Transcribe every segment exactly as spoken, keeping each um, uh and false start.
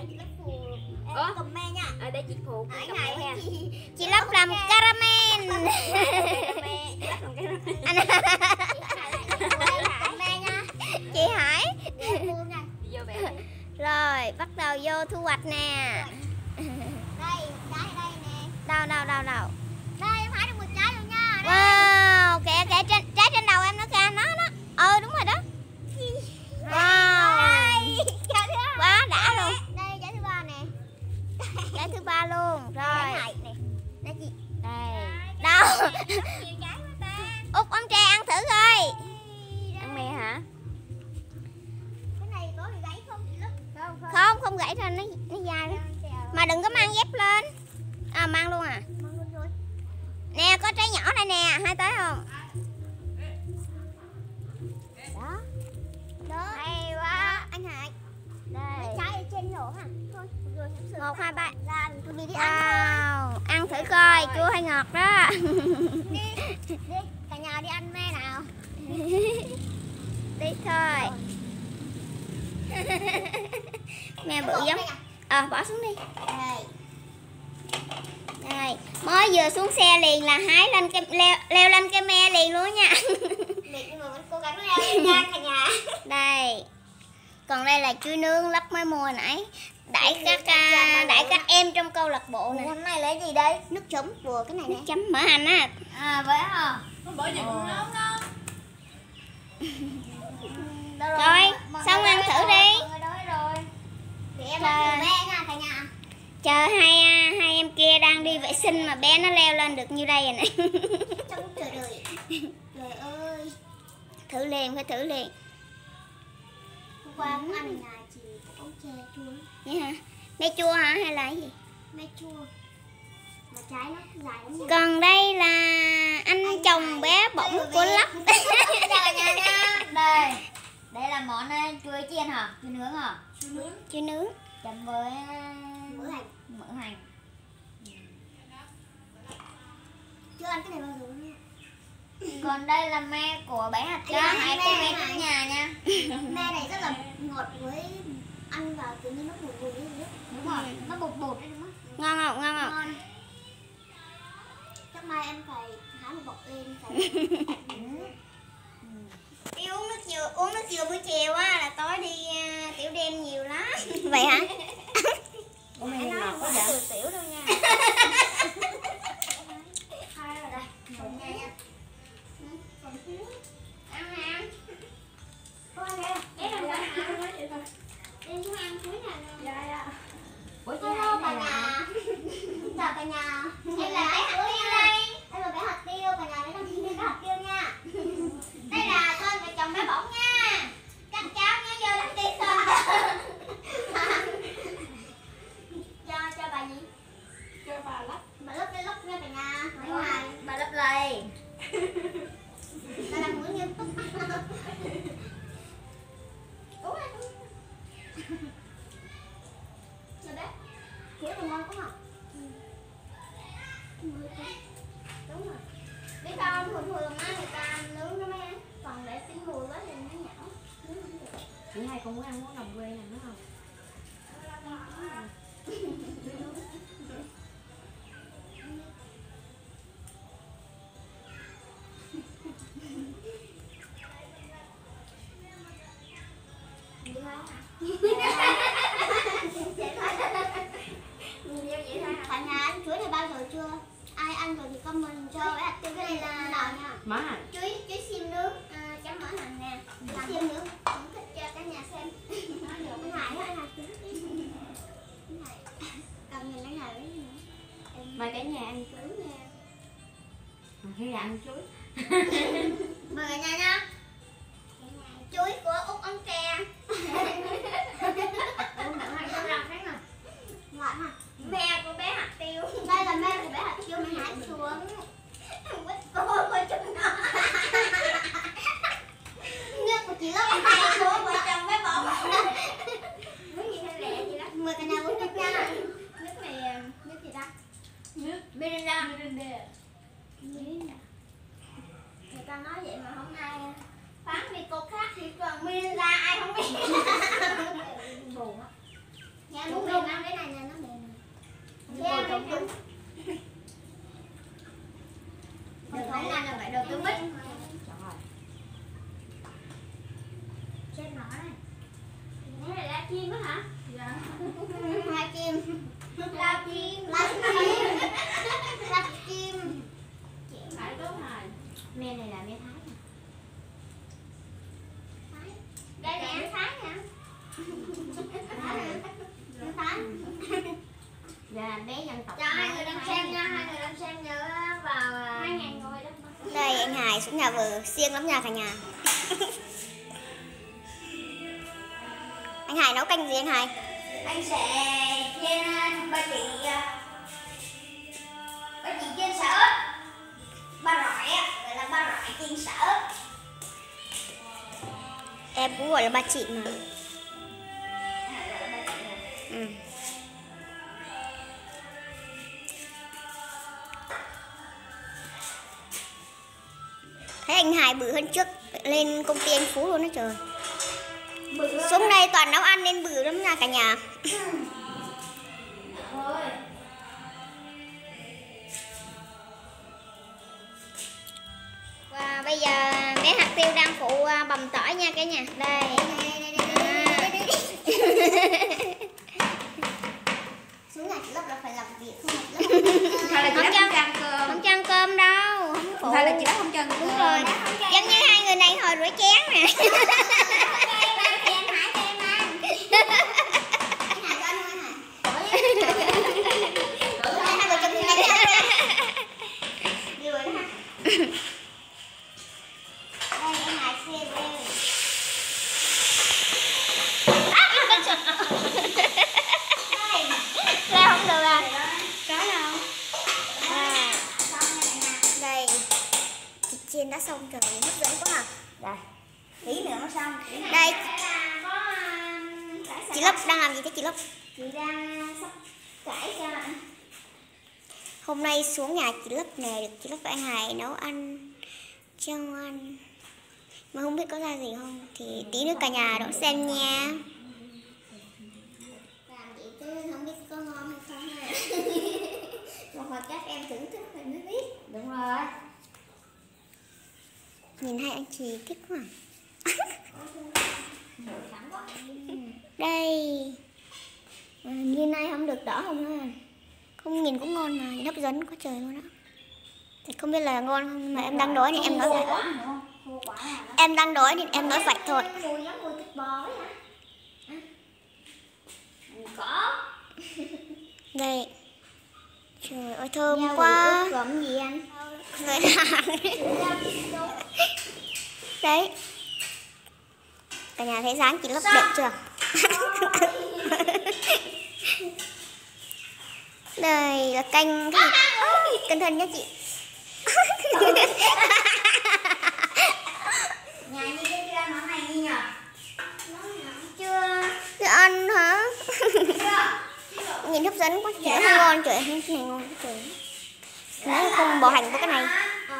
chị lắp phù cầm me nha. Ở đây chị phụ Ở cầm này me. chị Chị lắp làm caramel. Anh cầm me nha. chị Hải. Vô bẻ. Rồi bắt đầu vô thu hoạch nè. Đây, trái đây nè. Đâu đâu đâu đâu. Đây em hái được một trái rồi nha. Đây. Wow, kìa kìa trên trái trên đầu em nó kìa, nó nó. Ừ đúng rồi đó. Wow. Đây, trái thứ hai. Quá đã luôn. Đây trái thứ ba nè. Trái thứ ba luôn. Rồi. Trái này nè. Đây chị. Đây. Đâu? Nhiều trái quá ta. Út ông tre ăn thử coi. Ăn me hả? Cái này có bị gãy không chị Lúc? Không, không. Không, không gãy ra, nó nó dài lắm. Mà đừng có mang dép lên. À mang luôn à. Mang luôn rồi. Nè có trái nhỏ đây nè, hai tới không? Đó. Đó. Hay quá. Anh Hải. Đây. Lấy trái ở trên nhổ hả? Thôi, rồi em sửa. Một hai ba. Là tụi mình đi ăn thôi. Wow, ăn thử coi, chua hay ngọt đó. Đi, đi, cả nhà đi ăn me nào. Đi thôi. Mẹ bự giống. Ờ à, bỏ xuống đi. Đây. Đây, mới vừa xuống xe liền là hái lên cái leo, leo lên cái me liền luôn nha. Mình nhưng mà vẫn cố gắng leo lên nha cả nhà. Đây. Còn đây là chuối nướng lắp mới mua nãy. Đãi các uh, đãi các em trong câu lạc bộ nè. Hôm nay lấy gì đây? Nước chấm của cái này nè. Nước chấm mỡ hành á. À vậy hả? Bỏ gì cũng nấu ngon. Rồi, xong ăn thử đi. Để em ăn thử me nha cả nhà. Chờ hai hai em kia đang đi vệ sinh mà bé nó leo lên được như đây rồi này. Trong trời đời. Trời ơi. Thử liền, phải thử liền. Hôm qua cũng ăn ở nhà chị ống chè chua. Vậy hả? Me chua hả hay là cái gì? Me chua. Mà trái nó dài lắm nha. Còn đây là anh, anh chồng bé bỏng của Lấp. Chào nhà nha. Đây. Đây là món chuối chiên hả? Chuối nướng hả? Chuối nướng. Chuối nướng. Chấm với mỡ hành. Mỡ hành. Chưa ăn cái này bao giờ nha. Còn đây là me của bé hạt tiêu. Hãy cái me trong nhà nha. Me này rất là ngọt với ăn vào tự nhiên nó bùi bùi như nước. Đúng rồi, nó bột bột đấy đúng không? Ngon không? Ngon không? Ngon. Chắc mai em phải hái một bọc lên phải. Đi uống nước dừa, uống nước dừa buổi chiều á là tối đi uh, tiểu đêm nhiều lắm. Vậy hả? Ủa mày ngọt quá vậy? Tiểu đâu nha. Hai rồi đây. Một nha nha. Còn thiếu. Ăn nè ăn. Thôi kìa. Bé làm sao ăn vậy thôi. Em xuống ăn cuối nè. Dạ dạ. Hello cả nhà. Chào cả nhà. Em là bé hạt tiêu đây. Em là bé hạt tiêu, cả nhà đến đây bé hạt tiêu nha. Đây là con vợ chồng bé bỏng nha. Các cháu nhớ vô đăng ký kênh. Cho cho bà gì? Cho bà lắp. Bà lấp cái lóc nha cả nhà. Đúng rồi, bà lấp lầy. Bà làm mũi nghiêm túc. Uống đi. Rồi bé. Kiểu này ngon quá hả? Đúng rồi. Biết sao không? Thường thường á người ta nướng nó mới ăn. Còn để xin mùi quá thì nó nhão. Chị hai con muốn ăn món đồng quê này đúng không? Cả nhà ăn chuối này bao giờ chưa? Ai ăn rồi thì comment cho bé hạt tiêu cái này là nào nha. Má à? Chuối chuối xiêm nướng à, chấm mỡ hành nè. Làm xiêm nướng cũng thích cho cả nhà xem. Anh Hải anh Hải chuối. Anh Hải cầm nhìn anh Hải đấy nữa. Mời cả nhà ăn chuối nha. Mà khi là ăn chuối. Mời cả nhà nha. Chuối của Út Ống Tre. Uống đỡ hay sao ra thế nào? Ngọt hả? Me của bé hạt tiêu. Đây là me của bé hạt tiêu mình hái xuống. Quýt cô của chúng nó. Nước của chị Lấp Hai của vợ chồng bé bỏng. Nước gì hay lẹ gì đó. Mời cả nhà uống nước nha. Nước này nước gì ta? Nước Mirinda. Mirinda. Người ta nói vậy mà không ai Bánh này là phải đầu tư mít. Chết nó này. Cái này là chim á hả? Dạ. Hai chim. La chim. La chim. La chim. Phải tốt rồi. Me này là me Thái nè. Thái. Đây là me Thái nè. Me Thái. Dạ bé dân tộc. Cho hai người đang xem nha, hai người đang xem nhớ vào hai ngàn ngồi đó. Đây anh Hải xuống nhà vừa siêng lắm nha cả nhà. Anh Hải nấu canh gì anh Hải? Anh sẽ chiên ba chỉ ba chỉ chiên xả ớt, ba rọi á, gọi là ba rọi chiên xả ớt. Em cũng gọi là ba chị mà. Ừ. Thấy anh Hải bự hơn trước lên công ty anh Phú luôn đó trời. Xuống đây toàn nấu ăn nên bự lắm nha cả nhà. Và bây giờ bé hạt tiêu đang phụ bầm tỏi nha cả nhà. Đây. Xuống nhà chị Lấp là phải làm việc không cho không cho ăn cơm đâu. Không Thôi là chị Lấp không cho ăn cơm. Đúng rồi. Giống như hai người này hồi rửa chén nè. Ra không được à? Có đâu. À, đây thịt chiên đã xong rồi, hấp dẫn quá à. Đây, tí nữa nó xong. Đây chị Lấp đang làm gì thế chị Lấp? Chị đang sắp cải cho anh. Hôm nay xuống nhà chị Lấp nè, được chị Lấp và anh Hải nấu ăn cho ăn. Mà không biết có ra gì không thì tí nữa cả nhà đón xem nha. Làm chị chứ không biết có ngon hay không ha. Một hồi các em thưởng thức rồi mới biết. Đúng rồi. Nhìn hai anh chị thích quá. Đây à, như này không được đỏ không ha? Không, nhìn cũng ngon mà, nhìn hấp dẫn quá trời luôn đó. Thì không biết là ngon không mà em đang đói nên em nói vậy. Em đang đói nên em nói vậy thôi. Mùi giống mùi thịt bò ấy hả? Có. Đây. Trời ơi thơm Nhau quá. gồm gì anh? Đấy. Cả nhà thấy dáng chị Lấp đẹp chưa? Đây là canh cái gì? Cẩn thận nha chị. Nhà như cái kia món này đi nhờ? Chưa. Chưa ăn hả? Nhìn hấp dẫn quá trời, không ngon trời, cái này ngon quá trời. Nếu không bỏ hành vào cái này.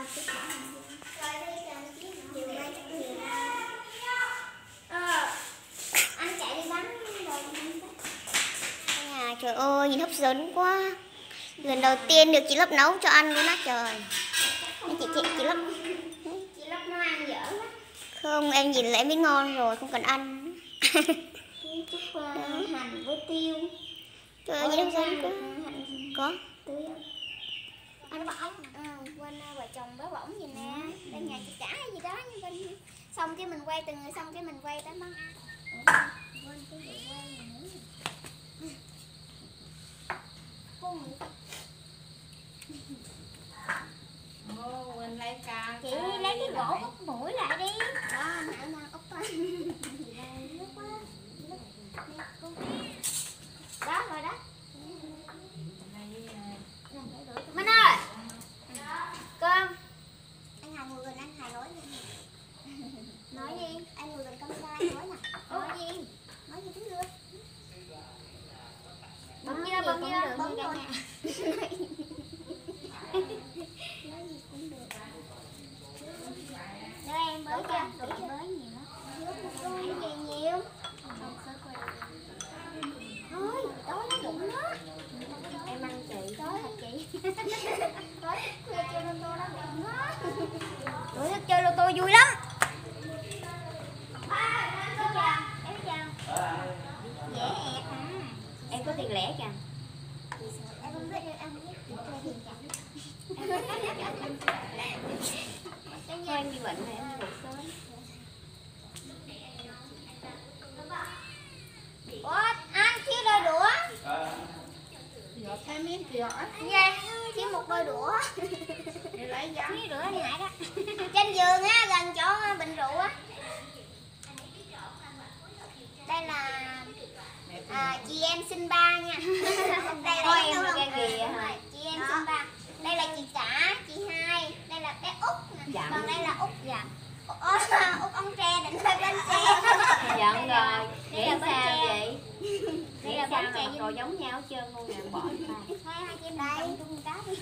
À, trời ơi nhìn hấp dẫn quá. Lần đầu tiên được chị Lấp nấu cho ăn luôn á trời. Chị chị chị Lấp. Chị Lấp nấu ăn dở lắm. Không, em nhìn là em biết ngon rồi, không cần ăn. Chút uh, hành với tiêu. Trời ơi nhìn hấp dẫn quá. Có. Anh bỏng. Ừ, quên vợ chồng bé bỏng gì nè. Bên nhà chị trả hay gì đó như bên. Xong cái mình quay từng người, xong cái mình quay tới món ăn. Quên cái gì quay này nữa. Ô, quên lấy ca. Chị lấy cái gỗ úp mũi lại đi. Đó, nãy đang úp á. Đó rồi đó. Minh ơi. Cơm. Anh Hải ngồi gần anh Hải nói gì? Nói gì? Anh ngồi gần camera nói nè. Nói gì? Nói gì cũng được. Bấm như bấm như bấm thôi. rồi. Nói gì cũng được. Đưa em bới cho, chị bới nhiều lắm. vui lắm. Dễ ẹt à. Em có tiền lẻ kìa. Em không biết, em không biết chơi tiền chặt. Thôi em bị bệnh này em đi ngủ sớm. Ủa, anh chia đôi đũa. Giờ thêm miếng kìa. Dạ, chia một đôi đũa. Để lấy giá. Chia đũa đi nãy đó. Trên giường á, gần chỗ bình rượu á. Đây là à, chị em sinh ba nha. Đây là Thôi em em không? ra kìa hả? Chị em sinh ba. Đây là chị cả, chị hai. Đây là bé Út. Dạ. Còn đây là Út dạ. Út, Út ông tre định thuê bánh xe. Giận rồi. Đây Nghĩ là sao bánh tre. vậy? Đây Nghĩ là sao bánh tre mà với- rồi giống nhau hết trơn luôn nè, bỏ ra. Thôi hai chị em đây chung cá đi.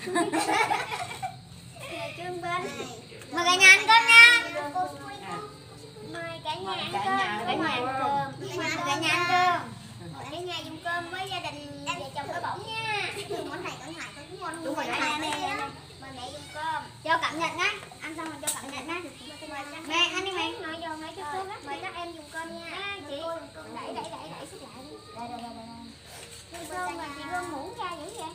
Trương Bên. Mời cả nhà ăn cơm nha. Mời cả nhà ăn Cả cơm. nhà, cả nhà ăn cơm. Mời cả nhà ăn cơm. Cả nhà dùng cơm với gia đình vợ chồng cái bổng nha. Món này có ngại có ngon. Đúng rồi, mời đây, mẹ đây, đây. mời mẹ dùng cơm. Cho cảm nhận nhá. Ăn xong rồi cho cảm nhận nhá. Mẹ ăn đi mẹ. Nói vô mấy cái cơm á. Mời các em dùng cơm nha. Chị đẩy đẩy đẩy đẩy xích lại đi. Đây đây đây đây. Dùng cơm mà chị gom muỗng ra dữ vậy.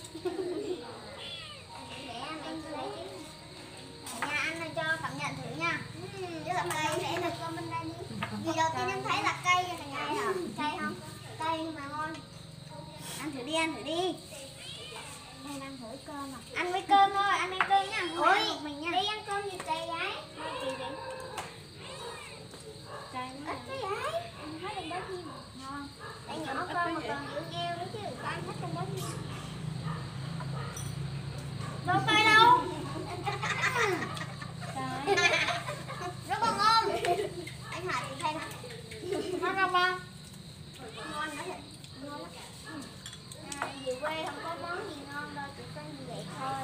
Để ăn em lấy cái nhà ăn này cho cảm nhận thử nha. Với lại đây để được con bên đây đi. Vì đầu tiên em thấy là cây cả nhà hả? Cây không? Cây nhưng mà ngon. Ăn thử đi, ăn thử đi. Em ăn thử cơm à? Ăn với cơm thôi, ăn với cơm nha. Ôi, mình nha. Đi ăn cơm gì cây gái? Thôi chị đi. Cay Ít cái gái. Em thấy đừng bớt gì mà. Ngon. Tại nhỏ cơm mà còn dữ gheo nữa chứ. Con thích không bớt gì. Đâu cây đâu? Rất là ngon. Anh Hải thì thay nè. Ngon không con? Ngon nữa. Ngon lắm. À, về quê không có món gì ngon đâu, chỉ có như vậy thôi.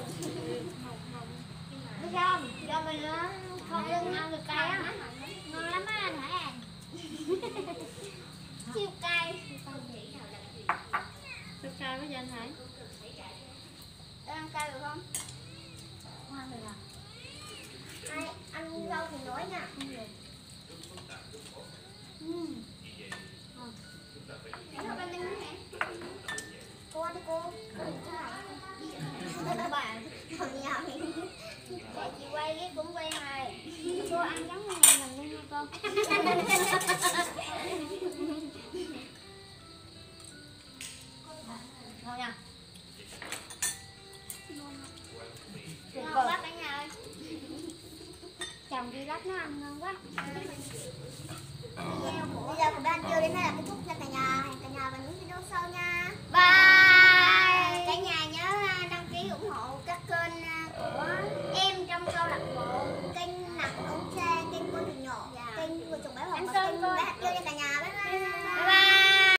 Biết không? Do mình nó không lưng ăn được cay á. Ngon lắm á anh Hải à. Siêu cay. Sao cay với anh Hải? Em ăn cay được không? Ngon rồi à. Ai ăn rau thì nói nha. Ừm. Ngon. Nó bên đây nè. Cô ăn đi cô. Các bạn còn nhau. Để chị quay cái cũng quay này. Cô ăn giống như nhà mình luôn nha cô. Ngon nha. Ngon quá cả nhà ơi. Chồng đi lát nó ăn ngon quá. Bây giờ của bạn chưa đến đây là kết thúc nha cả nhà. Hẹn cả nhà vào những video sau nha.